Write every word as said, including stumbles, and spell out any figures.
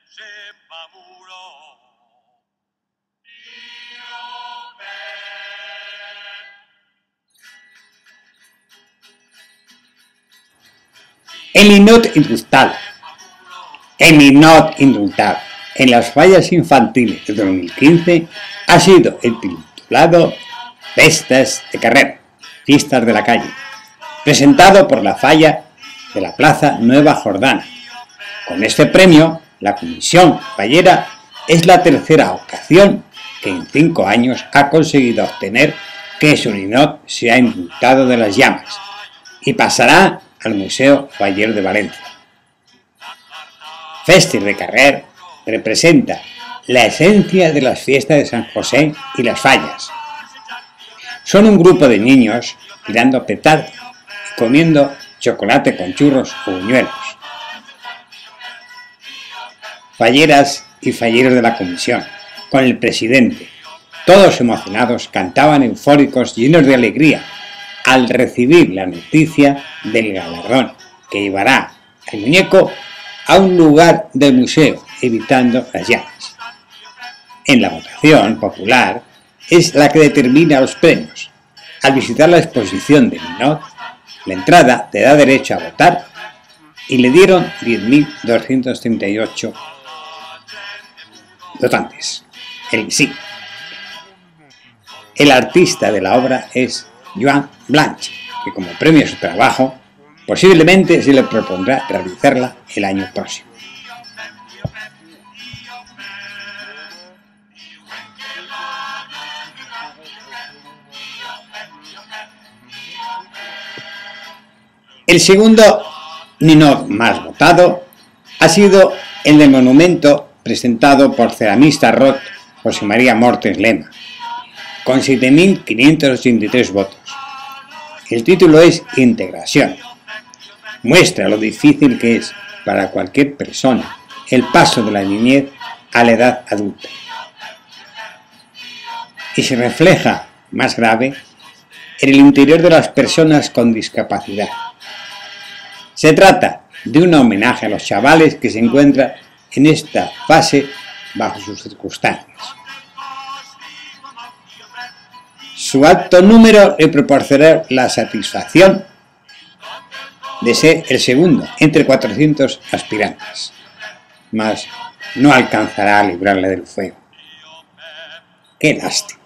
El ninot indultado. El ninot indultado en las fallas infantiles de dos mil quince ha sido el titulado Festas de Carrer, Fiestas de la Calle, presentado por la falla de la Plaza Nueva Jordana. Con este premio, la Comisión Fallera es la tercera ocasión que en cinco años ha conseguido obtener que su ninot sea indultado de las llamas y pasará al Museo Faller de Valencia. Festes de Carrer representa la esencia de las fiestas de San José y las fallas. Son un grupo de niños tirando petardos y comiendo chocolate con churros o buñuelos. Falleras y falleros de la comisión, con el presidente, todos emocionados, cantaban eufóricos, llenos de alegría, al recibir la noticia del galardón que llevará al muñeco a un lugar del museo, evitando las llamas. En la votación popular es la que determina los premios. Al visitar la exposición de ninot, la entrada te da derecho a votar y le dieron diez mil doscientos treinta y ocho votantes. El sí. El artista de la obra es Joan Blanch, que como premio a su trabajo, posiblemente se le propondrá realizarla el año próximo. El segundo ninot más votado ha sido el del monumento presentado por ceramista Rot José María Mortes Lema, con siete mil quinientos ochenta y tres votos. El título es Integración. Muestra lo difícil que es para cualquier persona el paso de la niñez a la edad adulta. Y se refleja, más grave, en el interior de las personas con discapacidad. Se trata de un homenaje a los chavales que se encuentran en esta fase bajo sus circunstancias. Su alto número le proporcionará la satisfacción de ser el segundo entre cuatrocientos aspirantes, mas no alcanzará a librarle del fuego. ¡Qué lástima!